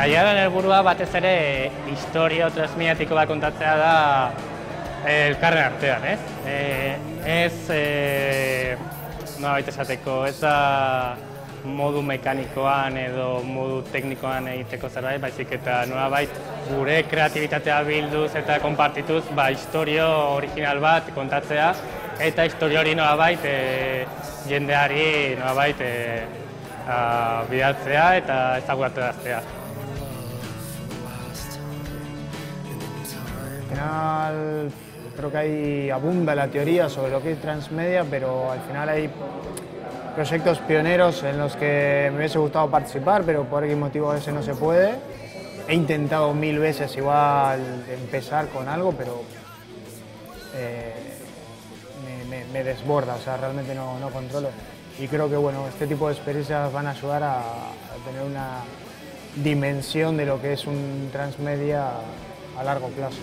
Tailaren helburua batez ere historia transmediatiko bat kontatzea da elkarren artean, ez? Nolabait esateko, ez da modu mekanikoan edo modu teknikoan egiteko zerbait, baizik eta nolabait gure kreatibitatea bilduz eta konpartituz historio original bat kontatzea eta historio hori nolabait jendeari nolabait bidaltzea eta ezagutaraztea. Al final creo que ahí abunda la teoría sobre lo que es transmedia, pero al final hay proyectos pioneros en los que me hubiese gustado participar, pero por X motivo a veces no se puede. He intentado 1000 veces igual empezar con algo, pero me desborda, o sea, realmente no controlo. Y creo que bueno, este tipo de experiencias van a ayudar a tener una dimensión de lo que es un transmedia a largo plazo.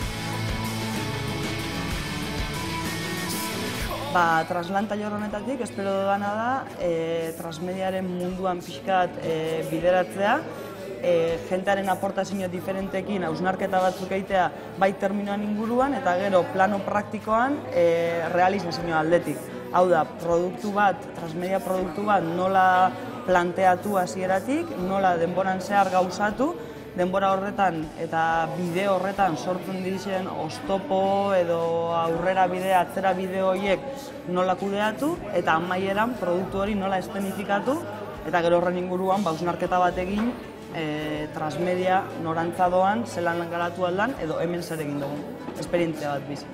Translan tailor honetatik espero dudana da transmediaren munduan pixkat bideratzea, jentearen aportazio diferentekin hausnarketa batzuk egitea bai terminoan inguruan eta gero plano praktikoan realizazio aldetik. Hau da, transmedia produktu bat nola planteatu hasieratik, nola denboran zehar gauzatu, denbora horretan eta bideo horretan sortzen diren oztopo edo aurrera bidea, atzera bideo horiek nola kudeatu eta amaieran produktu hori nola eszenifikatu eta gero horren inguruan hausnarketa bat egin transmedia norantza doan, zelan garatu aldan edo hemen zer egin dugun, esperientzia bat bizi.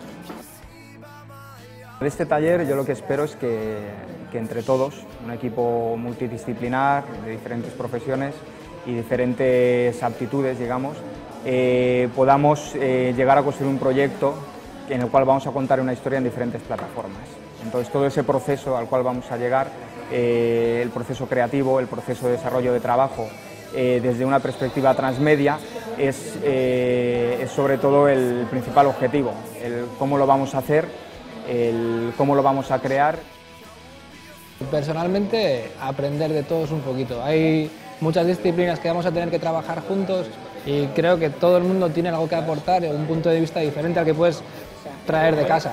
De este taller yo lo que espero es que entre todos, un equipo multidisciplinar de diferentes profesiones y diferentes aptitudes, digamos, podamos llegar a construir un proyecto en el cual vamos a contar una historia en diferentes plataformas. Entonces todo ese proceso al cual vamos a llegar, el proceso creativo, el proceso de desarrollo de trabajo, desde una perspectiva transmedia, es sobre todo el principal objetivo, el cómo lo vamos a hacer, el cómo lo vamos a crear. Personalmente, aprender de todos un poquito. Hay muchas disciplinas que vamos a tener que trabajar juntos y creo que todo el mundo tiene algo que aportar, un punto de vista diferente al que puedes traer de casa.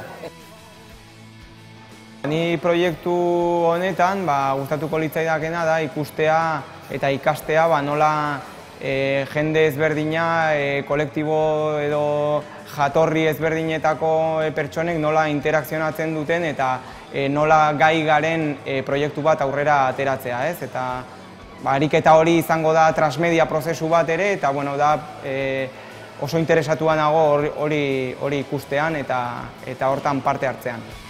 Ni proiektu honetan gustatuko litzaidakena da ikustea eta ikastea nola jende ezberdina, kolektibo edo jatorri ezberdinetako pertsonek nola interakzionatzen duten eta nola gai garen proiektu bat aurrera ateratzea, ez? Eta ariketa hori izango da transmedia prozesu bat ere eta bueno, da oso interesatua nago hori ikustean eta hortan parte hartzean.